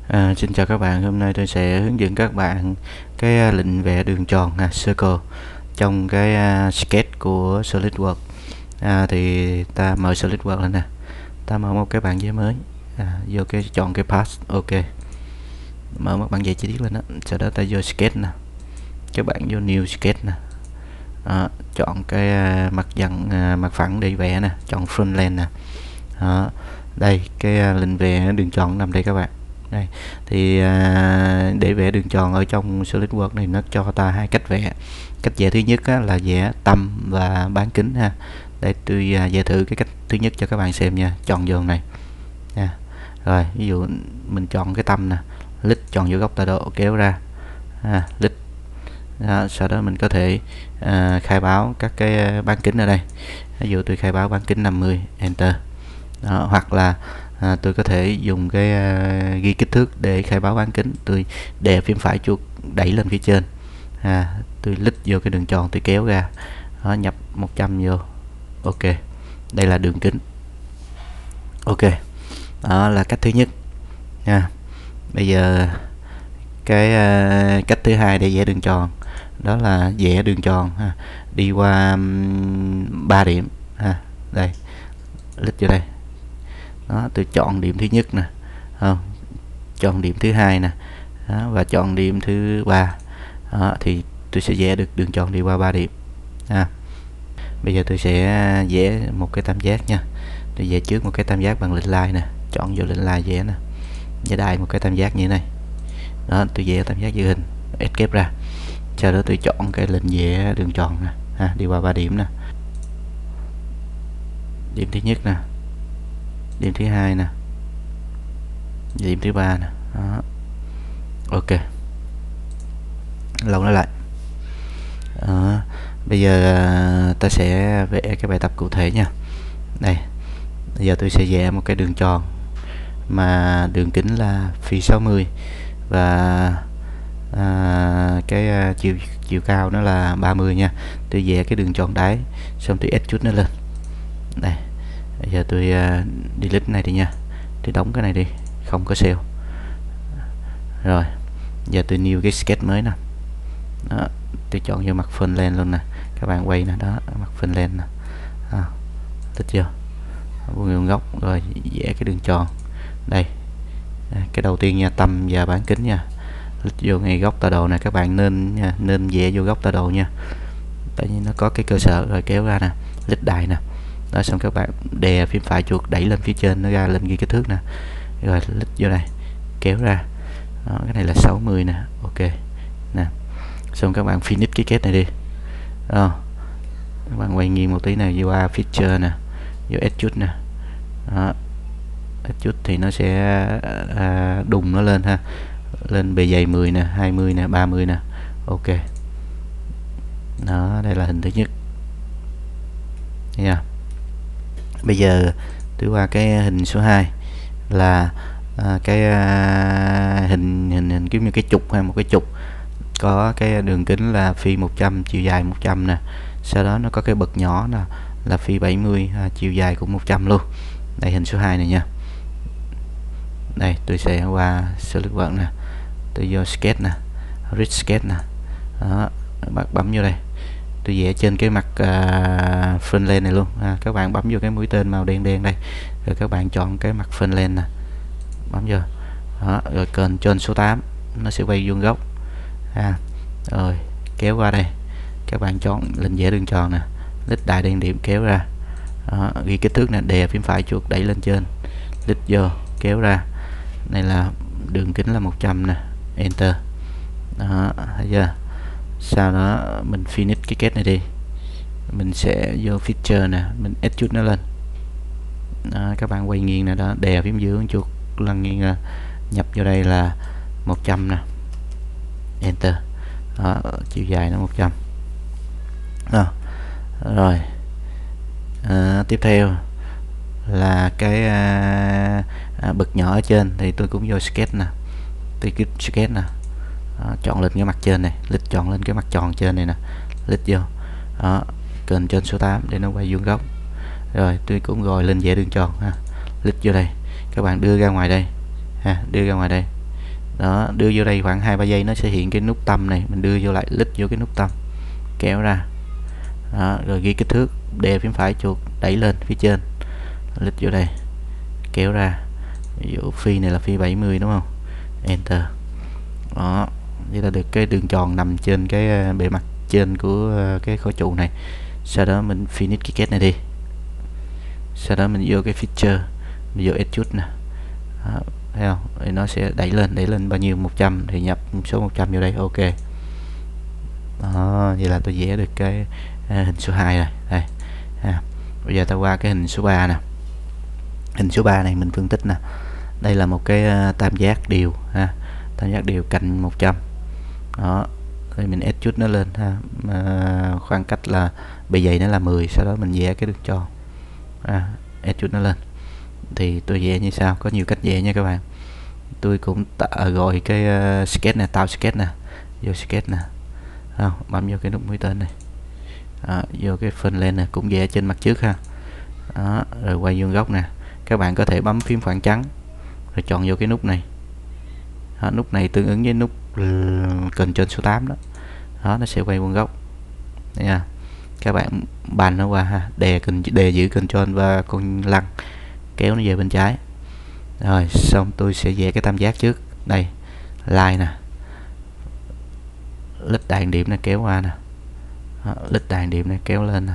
Xin chào các bạn, hôm nay tôi sẽ hướng dẫn các bạn cái lệnh vẽ đường tròn circle trong cái sketch của SolidWorks. Thì ta mở SolidWorks lên nè, ta mở một cái bảng giấy mới, vô cái chọn cái path, ok, mở một bảng giấy chi tiết lên đó, sau đó ta vô sketch nè, các bạn vô new sketch nè, chọn cái mặt phẳng để vẽ nè, chọn front lane nè, đây cái lệnh vẽ đường tròn nằm đây các bạn. Đây thì để vẽ đường tròn ở trong SolidWorks này nó cho ta hai cách vẽ. Cách vẽ thứ nhất là vẽ tâm và bán kính ha. Đây tôi vẽ thử cái cách thứ nhất cho các bạn xem nha. Chọn giường này nha. Rồi ví dụ mình chọn cái tâm nè, click chọn vô góc tọa độ kéo ra, click. Sau đó mình có thể khai báo các cái bán kính ở đây. Ví dụ tôi khai báo bán kính 50, enter. Hoặc là tôi có thể dùng cái ghi kích thước để khai báo bán kính. Tôi đè phím phải chuột đẩy lên phía trên, tôi click vô cái đường tròn, tôi kéo ra, nhập 100 vô, ok, đây là đường kính, ok. Đó là cách thứ nhất nha. Bây giờ cái cách thứ hai để vẽ đường tròn đó là vẽ đường tròn đi qua 3 điểm đây, click vô đây. Đó, tôi chọn điểm thứ nhất nè, chọn điểm thứ hai nè, và chọn điểm thứ ba, thì tôi sẽ vẽ được đường tròn đi qua 3 điểm. Bây giờ tôi sẽ vẽ một cái tam giác nha. Tôi vẽ trước một cái tam giác bằng lệnh line nè, chọn vô lệnh line vẽ nè, vẽ đại một cái tam giác như thế này. Đó, tôi vẽ tam giác dự hình, escape ra. Sau đó tôi chọn cái lệnh vẽ đường tròn nè, đi qua 3 điểm nè. Điểm thứ nhất nè, điểm thứ hai nè, điểm thứ ba nè. Đó, ok, lâu nó lại. Bây giờ ta sẽ vẽ cái bài tập cụ thể nha. Đây, bây giờ tôi sẽ vẽ một cái đường tròn mà đường kính là phi 60 và cái chiều cao nó là 30 nha. Tôi vẽ cái đường tròn đáy, xong tôi extrude nó lên. Đây, bây giờ tôi delete này đi nha, tôi đóng cái này đi, không có cell. Rồi giờ tôi new cái sketch mới nè. Đó, tôi chọn vô mặt front lane luôn nè, các bạn quay nè, đó mặt front lane nè, thích chưa, vuông góc rồi vẽ cái đường tròn. Đây, cái đầu tiên nha, tâm và bán kính nha, click vô ngay góc tọa độ này, các bạn nên vẽ vô góc tọa độ nha, tại vì nó có cái cơ sở. Rồi kéo ra nè, click đại nè, đó, xong các bạn đè phím phải chuột đẩy lên phía trên, nó ra lên ghi kích thước nè, rồi click vô đây kéo ra. Đó, cái này là 60 nè, ok nè, xong các bạn finish cái kết này đi. Các bạn quay nghiêng một tí này, vô feature nè, vô extrude nè. Đó, extrude thì nó sẽ đùng nó lên ha, lên bề dày 10 nè, 20 nè, 30 nè, ok. Đó, đây là hình thứ nhất nha. Bây giờ tôi qua cái hình số 2 là cái hình giống như cái trục, hay một cái trục có cái đường kính là phi 100, chiều dài 100 nè, sau đó nó có cái bậc nhỏ là phi 70, chiều dài cũng 100 luôn. Đây hình số 2 này nha. Đây tôi sẽ qua SolidWorks nè, tôi vô sketch nè, rich sketch nè. Đó, bạn bấm vô đây, tôi vẽ trên cái mặt front lane này luôn. Các bạn bấm vô cái mũi tên màu đen đen đây, rồi các bạn chọn cái mặt front lane nè, bấm vô. Đó, rồi Ctrl số 8 nó sẽ quay vuông góc. Rồi kéo qua đây, các bạn chọn lệnh vẽ đường tròn nè, click đại đen điểm kéo ra. Đó, ghi kích thước nè, đè phím phải chuột đẩy lên trên, click vô kéo ra. Này là đường kính là 100 nè, enter. Đó, thấy chưa? Sau đó mình finish cái kết này đi, mình sẽ vô feature nè, mình extrude nó lên. Đó, các bạn quay nghiêng nè, đó, đè phím dưới chuột lăn nghiêng ra, nhập vô đây là 100 nè, enter. Đó, chiều dài nó 100. Đó. Rồi tiếp theo là cái bậc nhỏ ở trên thì tôi cũng vô sketch nè, tôi kích sketch nè. Đó, chọn lên cái mặt trên này, click chọn lên cái mặt tròn trên này nè, click vô. Đó, kênh trên số 8 để nó quay vuông góc. Rồi tôi cũng rồi lên vẽ đường tròn ha, click vô đây, các bạn đưa ra ngoài đây, đưa ra ngoài đây. Đó, đưa vô đây khoảng 2-3 giây nó sẽ hiện cái nút tâm này, mình đưa vô lại lít vô cái nút tâm, kéo ra. Đó, rồi ghi kích thước, đè phím phải chuột đẩy lên phía trên, lít vô đây, kéo ra. Ví dụ phi này là phi 70 đúng không, enter. Đó, vậy là được cái đường tròn nằm trên cái bề mặt trên của cái khối trụ này. Sau đó mình finish cái kết này đi, sau đó mình vô cái feature, mình vô extrude nè. Đó, thấy không, thì nó sẽ đẩy lên bao nhiêu, 100 thì nhập số 100 vô đây, ok. Đó, vậy là tôi vẽ được cái hình số 2 rồi đây. Bây giờ ta qua cái hình số 3 nè. Hình số 3 này mình phân tích nè, đây là một cái tam giác đều ha, tam giác đều cạnh 100. Đó, thì mình extrude nó lên ha, khoảng cách là bề dày nó là 10, sau đó mình vẽ cái đường tròn, extrude nó lên. Thì tôi vẽ như sau, có nhiều cách vẽ nha các bạn. Tôi cũng gọi cái sketch nè, tạo sketch nè, vô sketch nè, bấm vô cái nút mũi tên này. Đó, vô cái phần lên nè, cũng vẽ trên mặt trước ha. Đó, rồi quay vuông góc nè, các bạn có thể bấm phím khoảng trắng rồi chọn vô cái nút này. Đó, nút này tương ứng với nút cần trên số 8 đó. Đó, nó sẽ quay vuông góc nha. Các bạn bàn nó qua ha, đè giữ Ctrl và con lăn kéo nó về bên trái. Rồi xong tôi sẽ vẽ cái tam giác trước đây, line nè, lít đại điểm này kéo qua nè, lít đại điểm này kéo lên nè,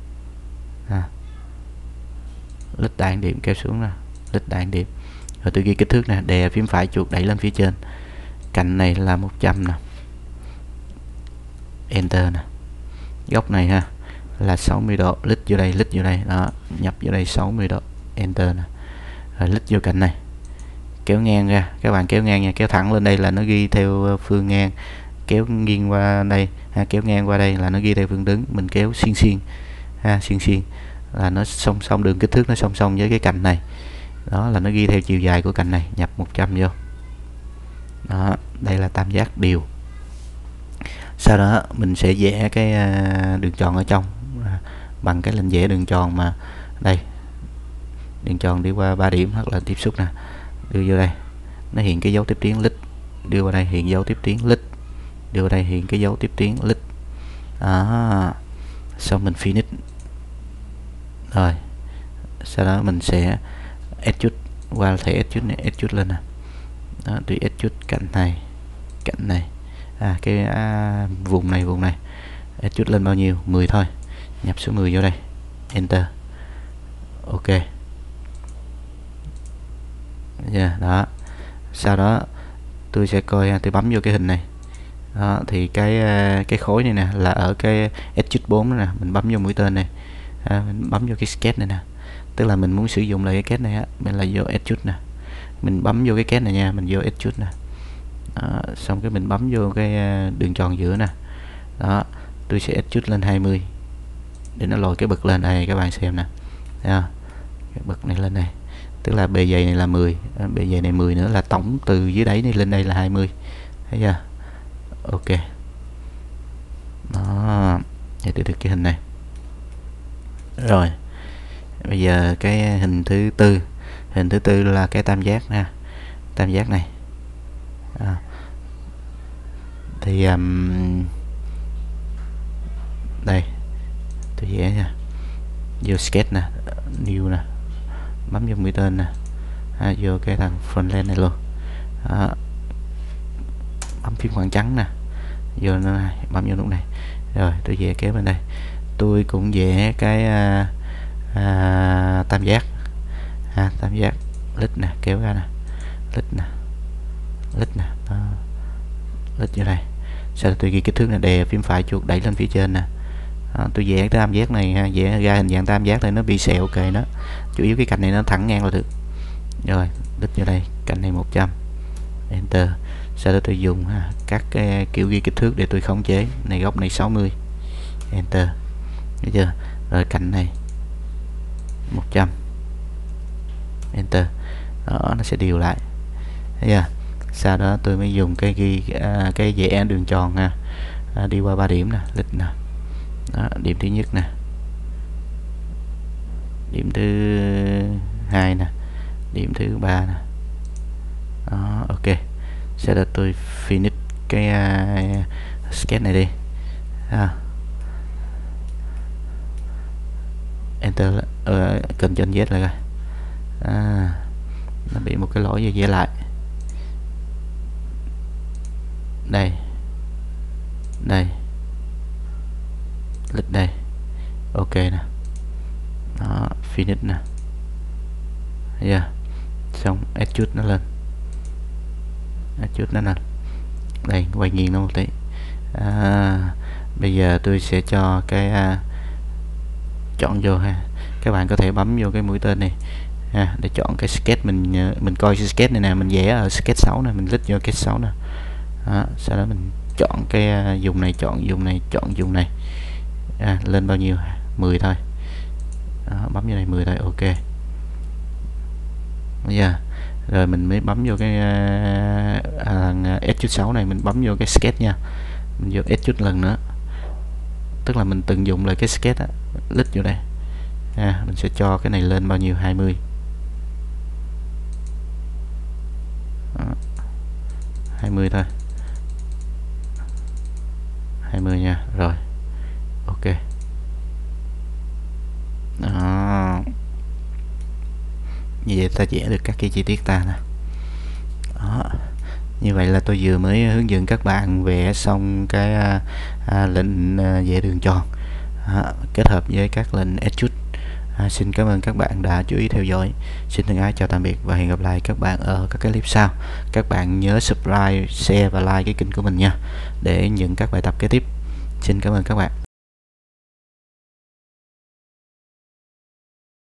lít đại điểm kéo xuống nè, lít đại điểm. Rồi tôi ghi kích thước nè, đè phím phải chuột đẩy lên phía trên, cạnh này là 100 nè, enter nè. Góc này ha là 60 độ, lít vô đây, đó, nhập vô đây 60 độ, enter nè. Rồi lít vô cạnh này, kéo ngang ra, các bạn kéo ngang nha, kéo thẳng lên đây là nó ghi theo phương ngang, kéo nghiêng qua đây kéo ngang qua đây là nó ghi theo phương đứng. Mình kéo xiên là nó song song, đường kích thước nó song song với cái cạnh này, đó là nó ghi theo chiều dài của cạnh này, nhập 100 vô. Đó, đây là tam giác đều. Sau đó mình sẽ vẽ cái đường tròn ở trong bằng cái lệnh vẽ đường tròn mà đây, đường tròn đi qua 3 điểm hoặc là tiếp xúc nè, đưa vô đây nó hiện cái dấu tiếp tiến lít, đưa vào đây hiện dấu tiếp tiến lít, đưa vào đây hiện cái dấu tiếp tiến lít. Xong mình finish. Rồi sau đó mình sẽ extrude qua thể extrude này, extrude lên nè. Đó, tôi extrude cạnh này, cái vùng này extrude lên bao nhiêu, 10 thôi, nhập số 10 vô đây, enter, ok. Đó, sau đó tôi sẽ coi, tôi bấm vô cái hình này. Đó, thì cái khối này nè là ở cái extrude 4 đó nè, mình bấm vô mũi tên này, mình bấm vô cái sketch này nè, tức là mình muốn sử dụng lại cái sketch này á, mình là vô extrude nè, mình bấm vô cái sketch này nha, mình vô extrude nè. Đó, xong cái mình bấm vô cái đường tròn giữa nè. Đó, tôi sẽ extrude lên 20 để nó lồi cái bậc lên đây, các bạn xem nè. Thấy không? Cái bậc này lên đây, tức là bề dày này là 10, bề dày này 10 nữa là tổng từ dưới đáy này lên đây là 20. Thấy chưa? Ok. Đó, vậy tôi được cái hình này. Rồi bây giờ cái hình thứ tư là cái tam giác ha, tam giác này. Thì đây tôi vẽ nha, vô sketch nè, new nè, bấm vô mũi tên nè, vô cái thằng frontend này luôn. Bấm phím khoảng trắng nè, vô nó này, bấm vô nút này. Rồi tôi vẽ kéo bên đây, tôi cũng vẽ cái tam giác, tam giác lít nè, kéo ra nè, lít nè, lít vô đây. Sau đó tôi ghi kích thước là đè phím phải chuột đẩy lên phía trên nè. Tôi vẽ cái tam giác này vẽ ra hình dạng tam giác này nó bị sẹo kề nó, chủ yếu cái cạnh này nó thẳng ngang là được. Rồi lít vô đây, cạnh này 100, enter. Sau đó tôi dùng các cái kiểu ghi kích thước để tôi khống chế, này góc này 60, enter. Thấy chưa? Rồi cạnh này 100, enter. Đó, nó sẽ điều lại. Thấy chưa? Sau đó tôi mới dùng cái vẽ đường tròn đi qua 3 điểm nè, lít nè. Đó, điểm thứ nhất nè, điểm thứ hai nè, điểm thứ ba nè. Đó, ok. Sau đó tôi finish cái sketch này đi. Enter, Ctrl Z lại coi. Nó bị một cái lỗi gì vẽ lại. Đây, click đây, ok nè, đó, finish nè, xong adjust nó lên, đây, quay nghiêng nó một tí. Bây giờ tôi sẽ cho cái chọn vô ha, các bạn có thể bấm vô cái mũi tên này để chọn cái sketch mình coi cái sketch này nè, mình vẽ ở sketch 6 này, mình click vô sketch 6 nè. Sau đó mình chọn cái vùng này, chọn vùng này, lên bao nhiêu, 10 thôi. Bấm vô này 10 thôi, ok. Rồi mình mới bấm vô cái S6 này, mình bấm vô cái sketch nha, mình vô S lần nữa, tức là mình từng dùng lại cái sketch á, click vô đây. Mình sẽ cho cái này lên bao nhiêu, 20. 20 thôi, 20 nha. Rồi, ok. Đó, như vậy ta vẽ được các cái chi tiết ta nè. Đó, như vậy là tôi vừa mới hướng dẫn các bạn vẽ xong cái lệnh vẽ đường tròn kết hợp với các lệnh extrude. Xin cảm ơn các bạn đã chú ý theo dõi. Xin thân ái chào tạm biệt và hẹn gặp lại các bạn ở các cái clip sau. Các bạn nhớ subscribe, share và like cái kênh của mình nha, để nhận các bài tập kế tiếp. Xin cảm ơn các bạn.